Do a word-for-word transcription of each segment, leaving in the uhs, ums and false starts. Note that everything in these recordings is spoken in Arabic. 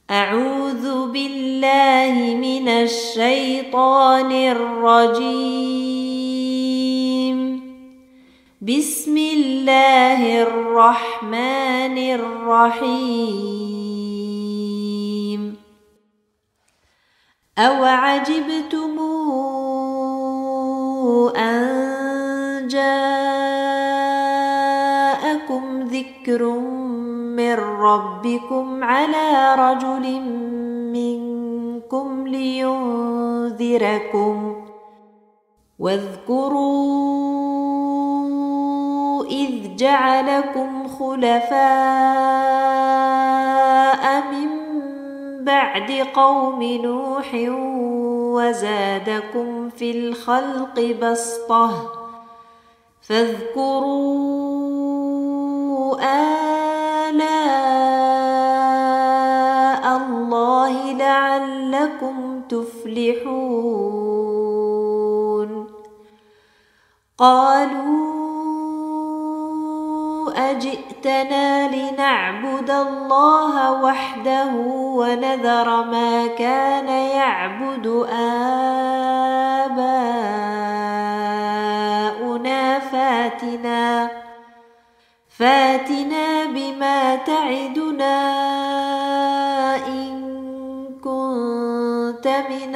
أعوذ بالله من الشيطان الرجيم. بسم الله الرحمن الرحيم. أوعجبتم أن جاءكم ذكر من ربكم على رجل منكم لينذركم واذكروا إذ جعلكم خلفاء من بعد قوم نوح وزادكم في الخلق بسطة فاذكروا آلاء الله لعلكم تفلحون. قالوا أجئتنا لنعبد الله وحده ونذر ما كان يعبد آباؤنا فاتنا فاتنا بما تعدنا إن كنت من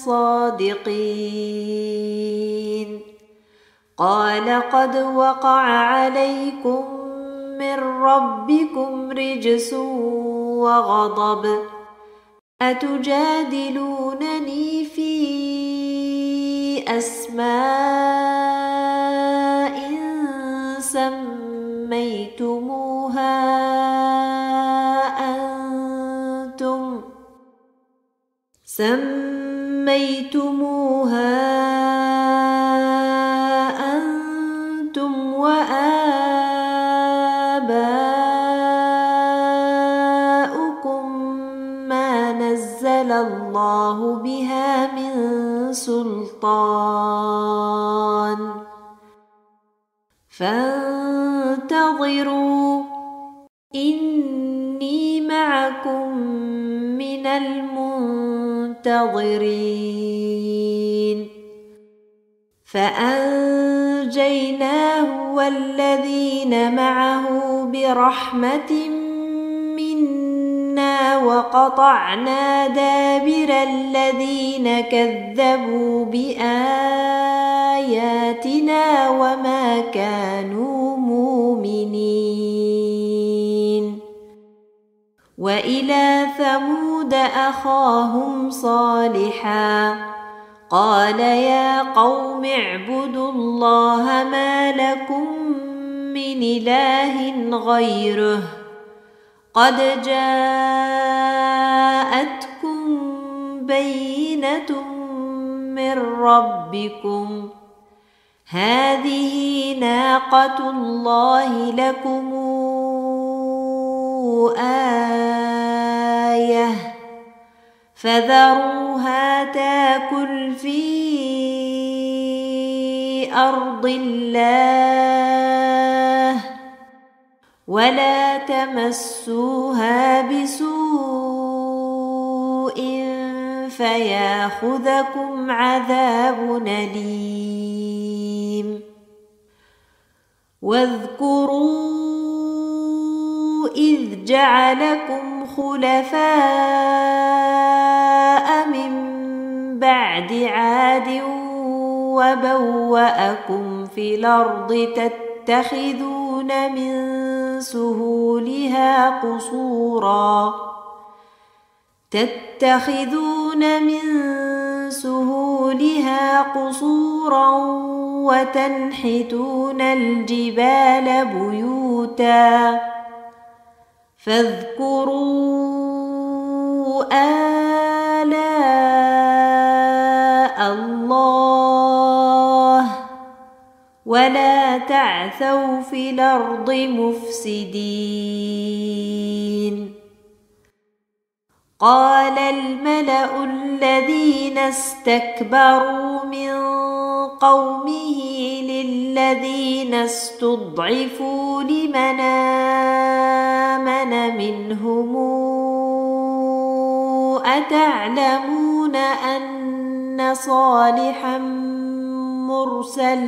الصادقين. قال قد وقع عليكم من ربكم رجس وغضب أتجادلونني في أسماء سميتموها أنتم سميتموها أنتم وآباؤكم ما نزل الله بها من سلطان فانتظروا إني معكم من المنتظرين. فأنجيناه والذين معه برحمة منا وقطعنا دابر الذين كذبوا بآياتنا وما كانوا مؤمنين. وإلى ثمود أخاهم صالحا قال يا قوم اعبدوا الله ما لكم من إله غيره قد جاءتكم بينة من ربكم هذه ناقة الله لكم آية فذروها تاكل في أرض الله ولا تمسوها بسوء فياخذكم عذاب أليم. واذكروا إذ جعلكم خلفاء من بعد عاد وبوأكم في الأرض تتخذون من سهولها قصورا تتخذون من سهولها قصورا وتنحتون الجبال بيوتا فاذكروا آلاء الله ولا تعثوا في الأرض مفسدين. قال الملأ الذين استكبروا من قومه للذين استضعفوا لمن آمن منهم أتعلمون أن صالحا مرسل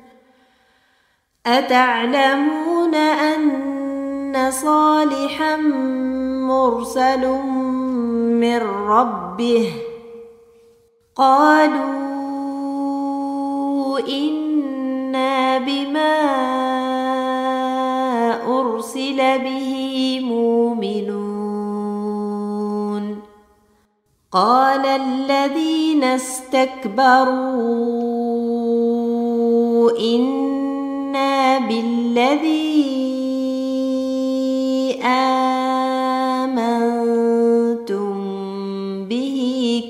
أتعلمون أن صالحا مرسل من ربه قالوا إنا بما أرسل به مؤمنون قال الذين استكبروا إنا بالذي آمنتم به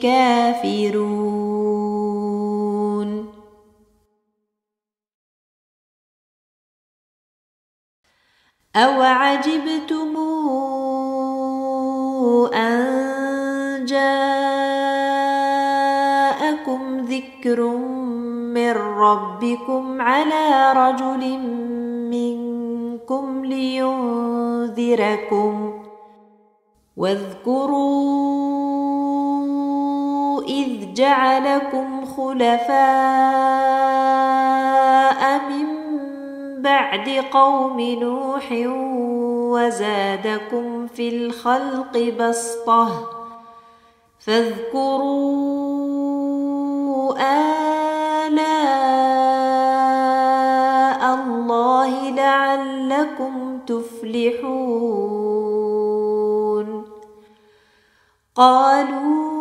كافرون أوعجبتم أن جاءكم ذكر من ربكم على رجل منكم لينذركم واذكروا إذ جعلكم خلفاء من بعد قوم نوح وزادكم في الخلق بسطة فاذكروا آلاء الله لعلكم تفلحون قالوا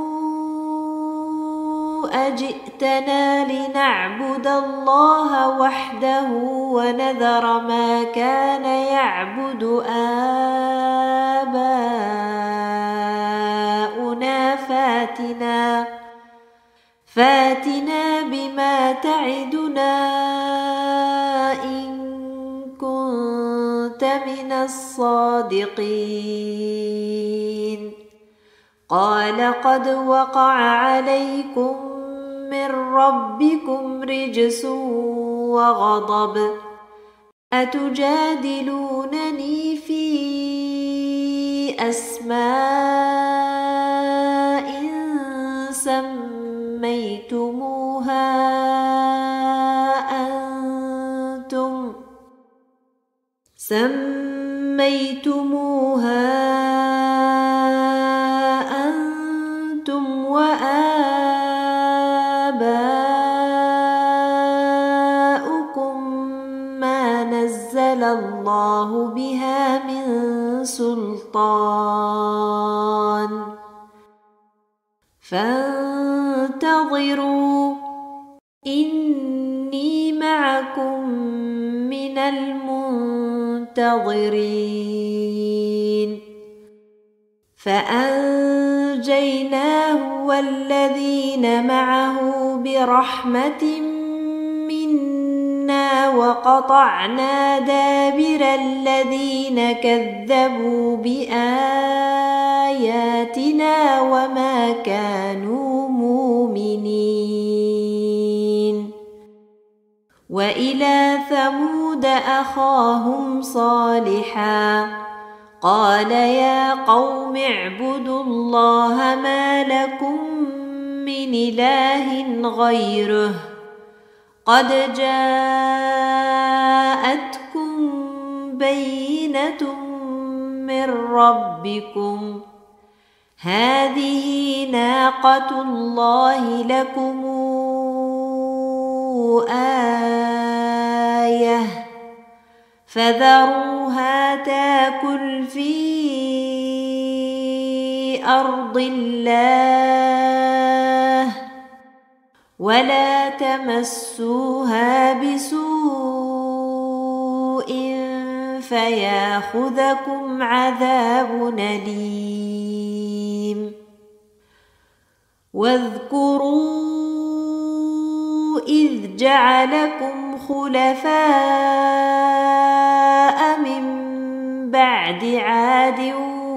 أجئتنا لنعبد الله وحده ونذر ما كان يعبد آباؤنا فاتنا فاتنا بما تعدنا إن كنت من الصادقين قال قد وقع عليكم من ربكم رجس وغضب أتجادلونني في أسماء سميتموها أنتم سميتموها أنتم وآباؤكم ما نزل الله بها من سلطان فانتظروا إني معكم من المنتظرين فأنجيناه والذين معه برحمة منا وقطعنا دابر الذين كذبوا بآياتنا وما كانوا مؤمنين وإلى ثمود أخاهم صالحا قال يا قوم اعبدوا الله ما لكم من إله غيره قد جاءتكم بينة من ربكم هذه ناقة الله لكم آية فذروها تاكل في أرض الله ولا تمسوها بسوء فياخذكم عذاب أليم واذكروا إذ جعلكم خلفاء من بعد عاد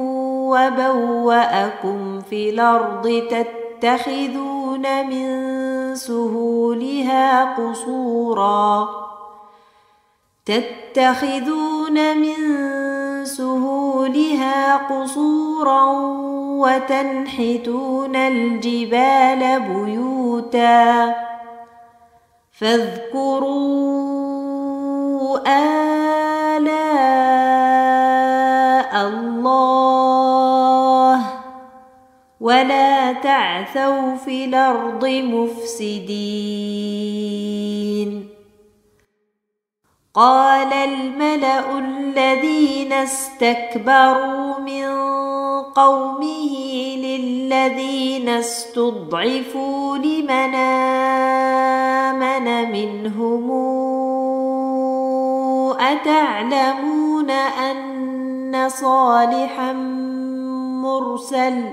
وبوأكم في الأرض تتخذون من سهولها قصورا تتخذون من سهولها قصورا وتنحتون الجبال بيوتا فاذكروا آلاء الله ولا تعثوا في الأرض مفسدين. قال الملأ الذين استكبروا من قومه للذين استضعفوا لمن آمن منهم أتعلمون أن صالحا مرسل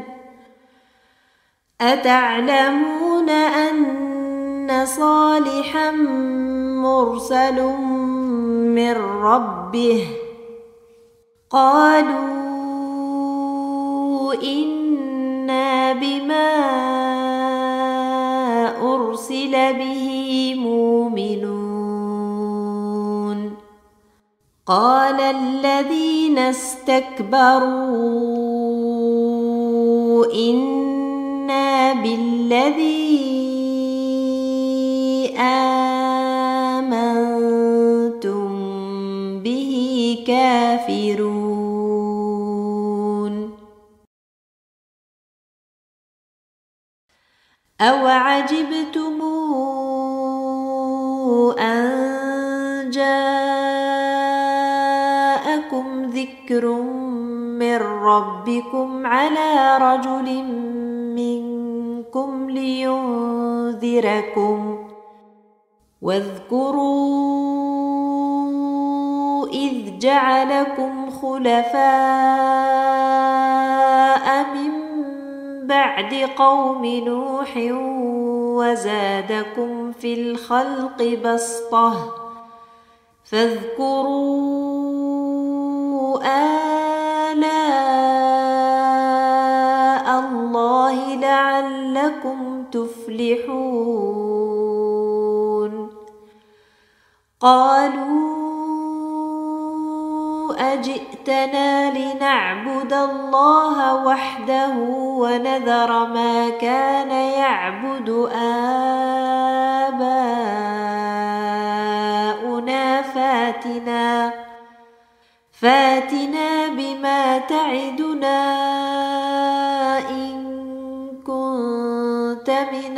أتعلمون أن صالحا مرسل من ربه قالوا إنا بما أرسل به مؤمنون. قال الذين استكبروا إنا بالذي آمنتم به كافرون. أوعجبتم أن جاءكم ذكر من ربكم على رجل منكم لينذركم واذكروا إذ جعلكم خلفاء من بعد قوم نوح وزادكم في الخلق بسطة فاذكروا آلاء الله لعلكم تفلحون. قالوا أجئتنا لنعبد الله وحده ونذر ما كان يعبد آباؤنا فاتنا فاتنا بما تعدنا إن كنت من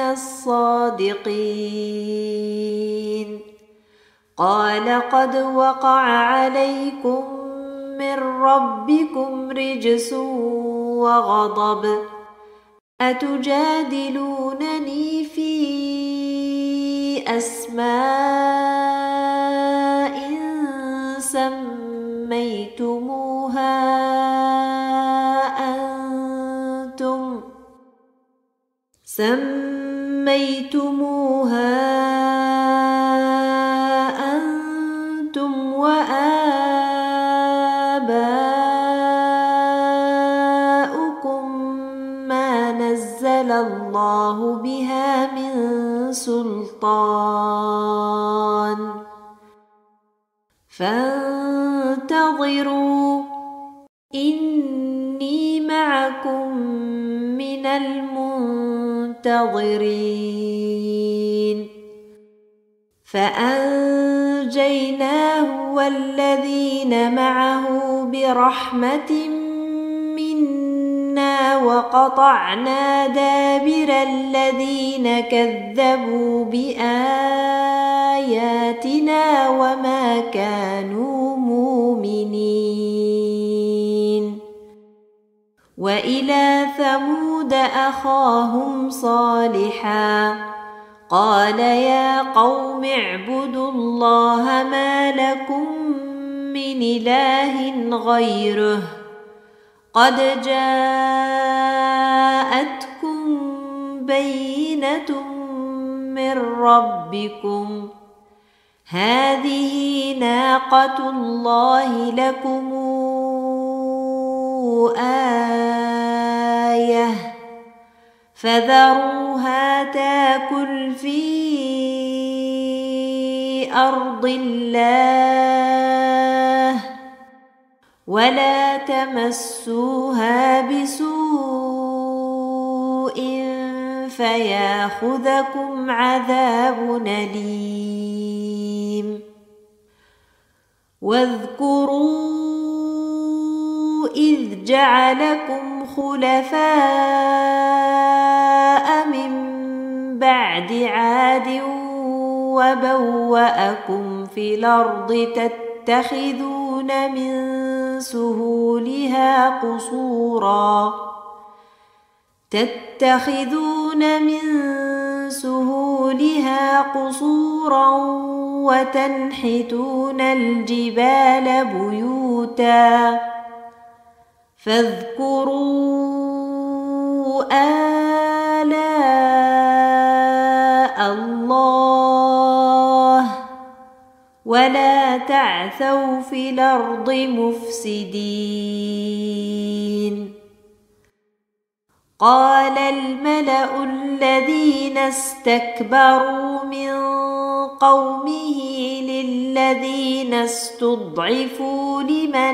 الصادقين. قال قد وقع عليكم من ربكم رجس وغضب أتجادلونني في أسماء سميتموها أنتم سميتموها أنتم وآباؤكم ما نزل الله بها من سلطان فانتظروا إني معكم من المنتظرين. فأنجيناه والذين معه برحمة منا وقطعنا دابر الذين كذبوا بآياتنا وما كانوا مؤمنين. وإلى ثمود أخاهم صالحا قال يا قوم اعبدوا الله ما لكم من إله غيره قد جاءتكم بينة من ربكم هذه ناقة الله لكم آية فذروها تاكل في أرض الله ولا تمسوها بسوء فياخذكم عذاب أليم واذكروا إذ جعلكم خلفاء من بعد عاد وبوأكم في الأرض تتخذون من سهولها قصورا تتخذون من سهولها قصورا وتنحتون الجبال بيوتا فاذكروا آلاء الله ولا تعثوا في الأرض مفسدين قال الملأ الذين استكبروا من قومه للذين استضعفوا لمن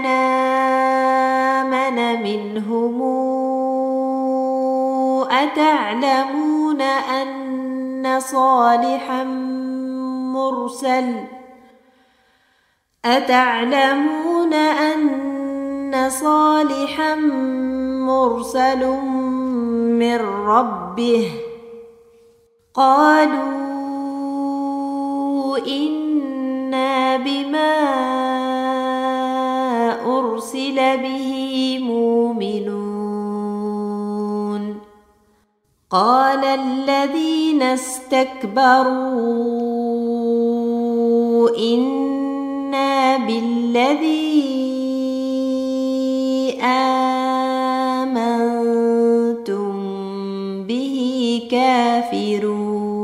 آمن منهم أتعلمون أن صالحا مرسل أتعلمون أن صالحا مرسل من ربه قالوا إنا بما أرسل به مؤمنون قال الذين استكبروا إنا بالذي آمنتم به كافرون